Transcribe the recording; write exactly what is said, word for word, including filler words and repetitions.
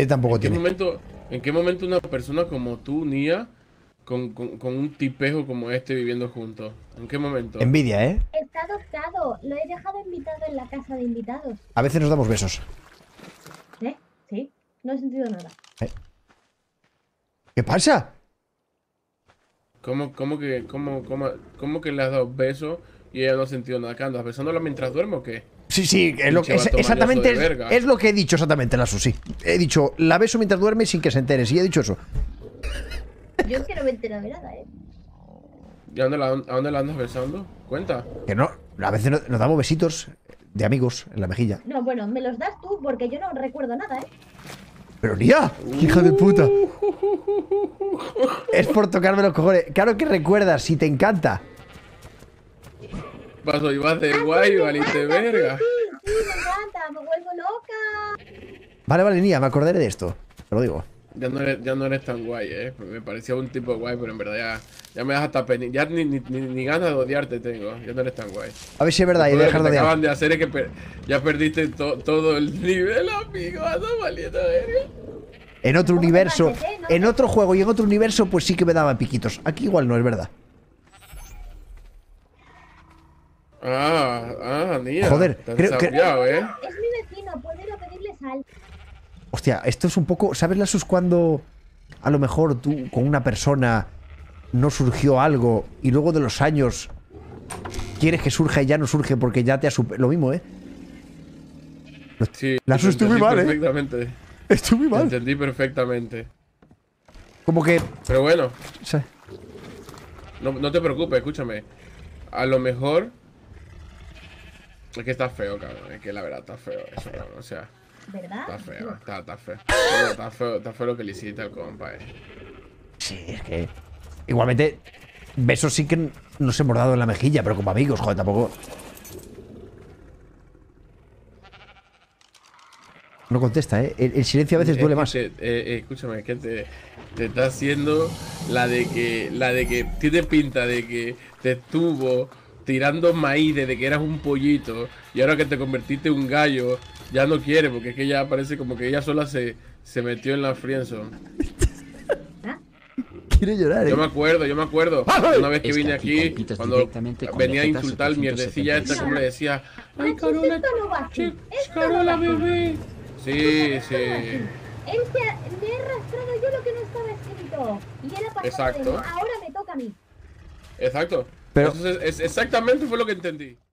Él tampoco ¿En qué tiene. momento, en qué momento una persona como tú, Nia, con, con, con un tipejo como este viviendo juntos? ¿En qué momento? Envidia, ¿eh? Está adoptado. Lo he dejado invitado en la casa de invitados. A veces nos damos besos. ¿Eh? Sí. No he sentido nada. ¿Qué pasa? ¿Cómo, cómo que, cómo, cómo, cómo que le has dado besos y ella no ha sentido nada? ¿Qué andas besándola mientras duerme o qué? Sí, sí, es lo, Pinche es- vato exactamente mañoso de es, verga. es lo que he dicho exactamente, Lasso, sí. He dicho, la beso mientras duerme sin que se entere. Sí, he dicho eso. Yo es que no me entero de nada, ¿eh? ¿Y a dónde la, a dónde la andas besando? Cuenta. Que no, a veces nos, nos damos besitos de amigos en la mejilla. No, bueno, me los das tú porque yo no recuerdo nada, ¿eh? Pero Nia, hija de puta. Es por tocarme los cojones. Claro que recuerdas, si te encanta. Paso, ibas de guay, valiste verga. Sí, sí, me encanta, me vuelvo loca. Vale, vale, Nia, me acordaré de esto. Te lo digo. Ya no eres, ya no eres tan guay, eh. Me parecía un tipo guay, pero en verdad ya, ya me das hasta peni. Ya ni, ni, ni, ni ganas de odiarte tengo. Ya no eres tan guay. A ver si es verdad y Todo lo dejar que de te odiar. acaban de hacer es que per- ya perdiste to- todo el nivel, amigo. Anda valiendo verga. En otro ¿Cómo te universo, pases, eh? No en te- otro juego y en otro universo, pues sí que me daban piquitos. Aquí igual no, es verdad. Ah, ah, Nia. Joder, Te has creo que- sabiado, eh. Es mi vecino, puedo ir a pedirle sal. Hostia, esto es un poco. ¿Sabes, Lasus, cuando a lo mejor tú con una persona no surgió algo y luego de los años quieres que surja y ya no surge porque ya te ha super... Lo mismo, ¿eh? Sí, La te estuve entendí mal, ¿eh? perfectamente. Estoy muy Te mal. entendí perfectamente. Como que. Pero bueno, O sea, no, no te preocupes, escúchame. A lo mejor. Es que está feo, cabrón. Es que la verdad está feo eso, cabrón. O sea, ¿Verdad? está feo, está, está feo. Bueno, está feo. Está feo lo que le hiciste al compa, eh. sí, es que. Igualmente, besos sí que nos hemos dado en la mejilla, pero como amigos, joder, tampoco. No contesta, ¿eh? El, el silencio a veces Es duele que más. te- eh, eh, escúchame, es que te, te está haciendo la de que. La de que tiene pinta de que te estuvo tirando maíz desde que eras un pollito. Y ahora que te convertiste en un gallo, ya no quiere, porque es que ya parece como que ella sola se, se metió en la friendzone. Quiere llorar, ¿eh? Yo me acuerdo, yo me acuerdo. Una vez que Es que vine aquí aquí, compites cuando directamente con venía a Vegeta insultar al mierdecilla esta, como le decía, ay, Machos, Carola, esto no va así. che, Esto Carola, no va así. bebé. Sí, Él sí. se ha- me he arrastrado yo lo que no estaba escrito. Y era pasado Exacto. de mí. Ahora me toca a mí. Exacto. Pero- Eso es, es- exactamente fue lo que entendí.